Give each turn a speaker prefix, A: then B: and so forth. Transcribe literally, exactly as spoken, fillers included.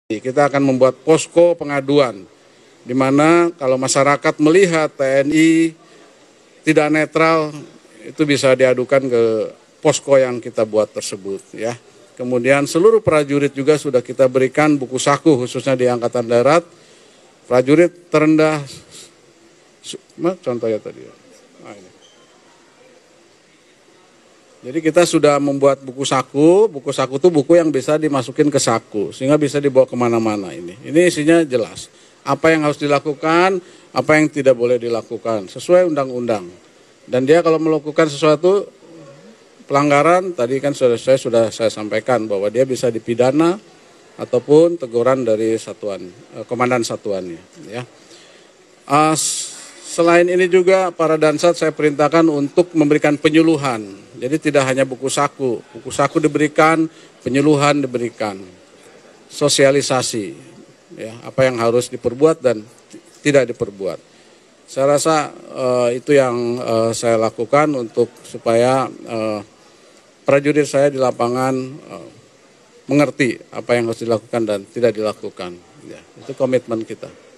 A: Kita akan membuat posko pengaduan, di mana kalau masyarakat melihat T N I tidak netral, itu bisa diadukan ke posko yang kita buat tersebut, ya. Kemudian seluruh prajurit juga sudah kita berikan buku saku, khususnya di Angkatan Darat. Prajurit terendah, contohnya tadi. Nah, ini. Jadi kita sudah membuat buku saku, buku saku itu buku yang bisa dimasukin ke saku, sehingga bisa dibawa kemana-mana ini. Ini isinya jelas, apa yang harus dilakukan, apa yang tidak boleh dilakukan, sesuai undang-undang. Dan dia kalau melakukan sesuatu pelanggaran, tadi kan sudah saya sudah saya sampaikan bahwa dia bisa dipidana ataupun teguran dari satuan, komandan satuannya. Ya. Uh, Selain ini juga para Dansat saya perintahkan untuk memberikan penyuluhan. Jadi tidak hanya buku saku, buku saku diberikan, penyuluhan diberikan, sosialisasi, ya, apa yang harus diperbuat dan tidak diperbuat. Saya rasa uh, itu yang uh, saya lakukan untuk supaya uh, prajurit saya di lapangan uh, mengerti apa yang harus dilakukan dan tidak dilakukan. Ya, itu komitmen kita.